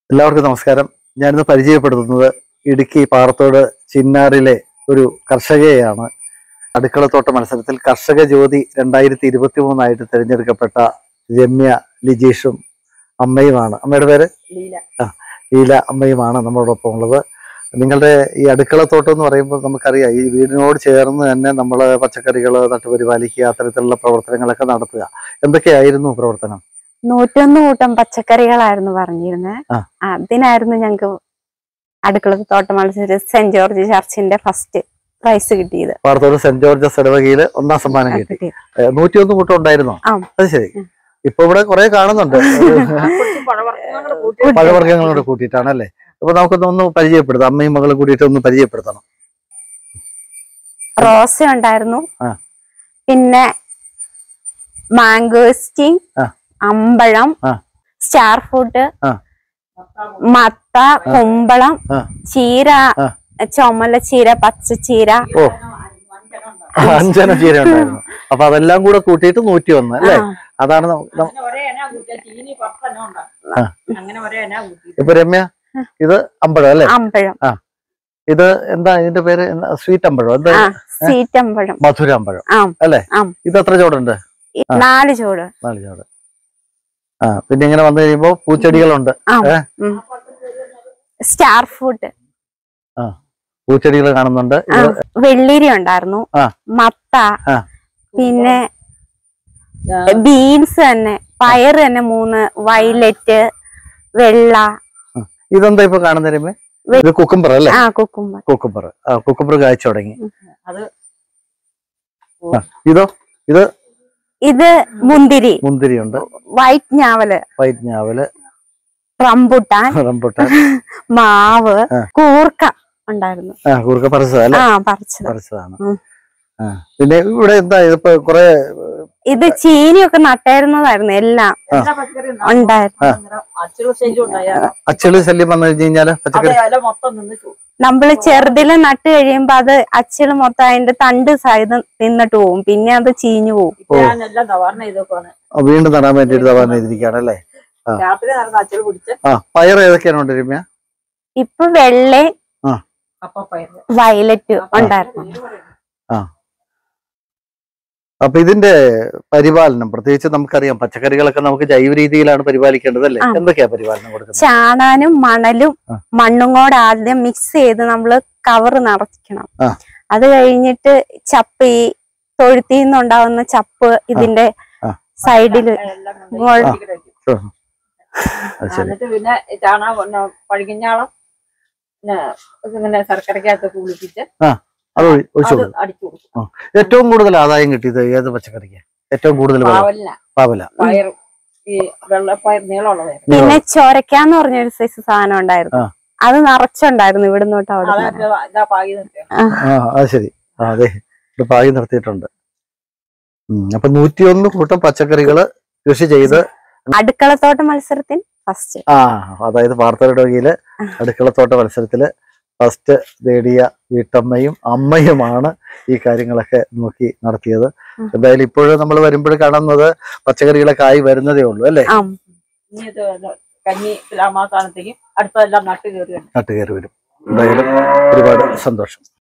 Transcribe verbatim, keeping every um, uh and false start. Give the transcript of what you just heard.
എല്ലാവർക്കും നമസ്കാരം. ഞാനിന്ന് പരിചയപ്പെടുത്തുന്നത് ഇടുക്കി പാറത്തോട് ചിന്നാറിലെ ഒരു കർഷകയെയാണ്. അടുക്കളത്തോട്ട മത്സരത്തിൽ കർഷക ജ്യോതി രണ്ടായിരത്തി ഇരുപത്തി മൂന്നായിട്ട് തിരഞ്ഞെടുക്കപ്പെട്ട രമ്യ ലിജീഷും അമ്മയുമാണ്. അമ്മയുടെ പേര് ആ ലീല അമ്മയുമാണ് നമ്മളോടൊപ്പം ഉള്ളത്. നിങ്ങളുടെ ഈ അടുക്കളത്തോട്ടം എന്ന് പറയുമ്പോൾ നമുക്കറിയാം, ഈ വീടിനോട് ചേർന്ന് തന്നെ നമ്മൾ പച്ചക്കറികൾ നട്ടുപരിപാലിക്കുക, അത്തരത്തിലുള്ള പ്രവർത്തനങ്ങളൊക്കെ നടത്തുക. എന്തൊക്കെയായിരുന്നു പ്രവർത്തനം? നൂറ്റൊന്ന് കൂട്ടം പച്ചക്കറികളായിരുന്നു പറഞ്ഞിരുന്നത്. അതിനായിരുന്നു ഞങ്ങക്ക് അടുക്കളത്തോട്ട മത്സരം സെന്റ് ജോർജ് ചർച്ചിന്റെ ഫസ്റ്റ് പ്രൈസ് കിട്ടിയത്. പാറത്തോട് സെന്റ് ജോർജസ് ഇടവകയിൽ ഒന്നാം സമ്മാനം കിട്ടി. നൂറ്റിയൊന്ന് കൂട്ടം ഉണ്ടായിരുന്നോ? അത് ശരി. ഇപ്പൊ ഇവിടെ കുറെ കാണുന്നുണ്ട്, പഴവർഗ്ഗങ്ങളോട് കൂട്ടിയിട്ടാണല്ലേ. അപ്പൊ നമുക്കൊന്ന് ഒന്ന് പരിചയപ്പെടുത്താം, അമ്മയും മകളും കൂടിയിട്ട് ഒന്ന് പരിചയപ്പെടുത്തണം. റോസ ഉണ്ടായിരുന്നു, പിന്നെ മാംഗോസ്റ്റീൻ, അമ്പഴം, സ്റ്റാർ ഫ്രൂട്ട്, മത്ത, കുമ്പളം, ചീര, ചുമല ചീര, പച്ചച്ചീര, ഓ അഞ്ചന ചീര ഉണ്ടായിരുന്നു. അപ്പൊ അതെല്ലാം കൂടെ കൂട്ടിയിട്ട് നൂറ്റി ഒന്ന് അല്ലേ? അതാണ് ഇപ്പൊ രമ്യ ഇത് അമ്പഴം അല്ലേ? അമ്പഴം. ആ ഇത് എന്താ ഇതിന്റെ പേര്? സ്വീറ്റ് അമ്പഴം, എന്താ? സ്വീറ്റ് അമ്പഴം, മധുര അമ്പഴം അല്ലേ? ഇത് എത്ര ചോടുണ്ട്? നാല് ചോട്. നാല് ചോട്. ആ പിന്നെ ഇങ്ങനെ വന്നു കഴിയുമ്പോ പൂച്ചെടികളുണ്ട്. സ്റ്റാർ ഫ്രൂട്ട്, ആ പൂച്ചെടികൾ കാണുന്നുണ്ട്. വെള്ളരി ഉണ്ടായിരുന്നു, മത്ത, പിന്നെ ബീൻസ് തന്നെ, പയർ തന്നെ മൂന്ന്, വയലറ്റ്, വെള്ള. ഇതെന്താ ഇപ്പൊ കാണുന്ന? ഇത് കുക്കുംബർ അല്ലേ? ആ കുക്കുംബർ. കുക്കുംബർ ആ കുക്കുംബർ കായ്ച്ചു തുടങ്ങി. ഇതോ? ഇത് ഇത് മുന്തിരി. മുന്തിരി ഉണ്ട്. വൈറ്റ് ഞാവല്. വൈറ്റ് ഞാവല്, റംബുട്ടാൻ, റംബുട്ടാൻ, മാവ്, കൂർക്ക ഉണ്ടായിരുന്നു. ആ കൂർക്ക പറിച്ചതല്ലേ? ആ പറിച്ചത് പറിച്ചതാണ്. പിന്നെ ഇവിടെ എന്താ ഇതിപ്പോ കൊറേ ഇത് ചീനിയൊക്കെ നട്ടായിരുന്നതായിരുന്നു, എല്ലാം ഉണ്ടായിരുന്നു. അച്ചളി ശല്യം വന്നു കഴിഞ്ഞു കഴിഞ്ഞാല് പച്ചക്കറി നമ്മള് ചെറുതില് നട്ട് കഴിയുമ്പോ അത് അച്ചില് മൊത്തം അതിന്റെ തണ്ട് സഹിതം തിന്നിട്ട് പോവും, പിന്നെ അത് ചീഞ്ഞു പോവും. വീണ്ടും നടാൻ വേണ്ടിട്ട് തവാൻ ചെയ്തിരിക്കുകയാണല്ലേ? ആ പയർ ഏതൊക്കെയാണ് ഉണ്ട് രമ്യ? ഇപ്പൊ വെള്ള, വയലറ്റ് ഉണ്ടായിരുന്നു. ആ അപ്പൊ ഇതിന്റെ പരിപാലനം പ്രത്യേകിച്ച് നമുക്കറിയാം, പച്ചക്കറികളൊക്കെ നമുക്ക് ജൈവ രീതിയിലാണ് പരിപാലിക്കേണ്ടത് അല്ലേ? എന്തൊക്കെയാ പരിപാലനം കൊടുക്കുന്നത്? ചാണാനും മണലും മണ്ണും കൂടെ ആദ്യം മിക്സ് ചെയ്ത് നമ്മള് കവറ് നിറയ്ക്കണം. അത് കഴിഞ്ഞിട്ട് ചപ്പ്, ഈ തൊഴുത്തിൽ നിന്നുണ്ടാവുന്ന ചപ്പ് ഇതിന്റെ സൈഡില് പിന്നെ ചാണകം പഴകിഞ്ഞാളം ഇങ്ങനെ ശർക്കരക്കകത്ത് കുളിപ്പിച്ച് ഏറ്റവും കൂടുതൽ ആദായം കിട്ടിയത് ഏത് പച്ചക്കറിക്ക്? ഏറ്റവും കൂടുതൽ പാവല. പിന്നെ ചൊരക്കാന്ന് പറഞ്ഞൊരു സൈസ് സാധനം ഉണ്ടായിരുന്നു, അത് നിറച്ചുണ്ടായിരുന്നു ഇവിടുന്ന് തൊട്ട് അവിടെ. അത് ശരി. അതെ, പാകി നിർത്തിയിട്ടുണ്ട്. അപ്പൊ നൂറ്റിയൊന്ന് കൂട്ടം പച്ചക്കറികള് കൃഷി ചെയ്ത് അടുക്കളത്തോട്ട മത്സരത്തിൽ ഫസ്റ്റ്. ആ അതായത് പാറത്തോട് അടുക്കളത്തോട്ട മത്സരത്തില് ഫസ്റ്റ് നേടിയ വീട്ടമ്മയും അമ്മയുമാണ് ഈ കാര്യങ്ങളൊക്കെ നോക്കി നടത്തിയത്. എന്തായാലും ഇപ്പോഴും നമ്മൾ വരുമ്പോൾ കാണുന്നത് പച്ചക്കറികളൊക്കെ ആയി വരുന്നതേ ഉള്ളൂ അല്ലേ? കഞ്ഞി മാസാനത്തേക്കും അടുത്തതെല്ലാം നട്ടുകയറി നട്ടുകയറി വരും. എന്തായാലും ഒരുപാട് സന്തോഷം.